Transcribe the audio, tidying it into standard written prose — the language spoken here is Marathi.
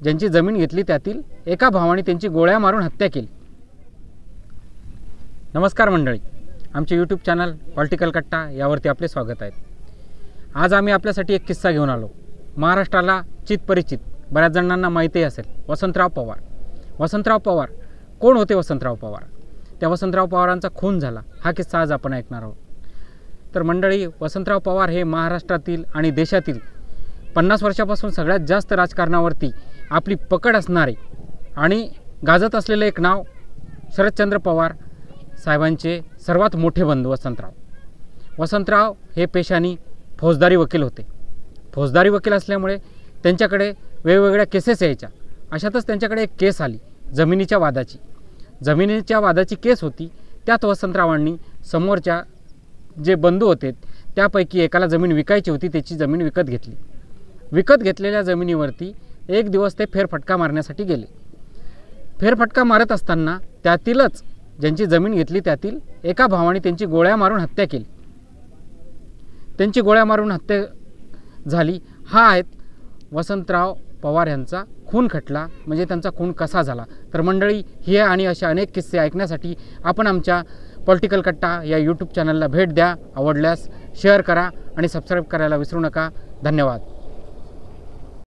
ज्यांची जमीन घेतली त्यातील एका भावाने त्यांची गोळ्या मारून हत्या केली। नमस्कार मंडळी, आमचे यूट्यूब चॅनल पॉलिटिकल कट्टा यावरती आपले स्वागत आहे। आज आम्ही आपल्यासाठी एक किस्सा घेऊन आलो। महाराष्ट्राला चितपरिचित, बऱ्याच जणांना माहिती असेल, वसंतराव पवार। वसंतराव पवार कोण होते? वसंतराव पवार, त्या वसंतराव पवारांचा खून झाला, हा किस्सा आज आपण ऐकणार आहोत। तर मंडळी, वसंतराव पवार हे महाराष्ट्रातील आणि देशातील 50 वर्षापासून सगळ्यात जास्त राजकारणावरती आपली पकड असणारे आणि गाजत असलेले एक नाव, शरदचंद्र पवार साहेबांचे सर्वात मोठे बंधू वसंतराव। वसंतराव हे पेशाने फौजदारी वकील होते। फौजदारी वकील असल्यामुळे त्यांच्याकडे वेगवेगळ्या केसेस यायच्या। अशातच त्यांच्याकडे एक केस आली जमिनीच्या वादाची। जमिनीच्या वादाची केस होती, त्यात वसंतरावांनी समोरच्या जे बंधू होते त्यापैकी एकाला जमीन विकायची होती, त्याची जमीन विकत घेतली। विकत घेतलेल्या जमिनीवरती एक दिवस ते फेरफटका मारण्यासाठी गेले। फेरफटका मारत असताना त्यातीलच ज्यांची जमीन घेतली त्यातील एका भावाने त्यांची गोळ्या मारून हत्या केली। त्यांची गोळ्या मारून हत्या झाली। हा आहे वसंतराव पवार यांचा खून खटला, म्हणजे त्यांचा खून कसा झाला। तर मंडळी, हे आणि अशा अनेक किस्से ऐकण्यासाठी आपण आमच्या पॉलिटिकल कट्टा या यूट्यूब चॅनलला भेट द्या। आवडल्यास शेअर करा आणि सबस्क्राईब करायला विसरू नका। धन्यवाद।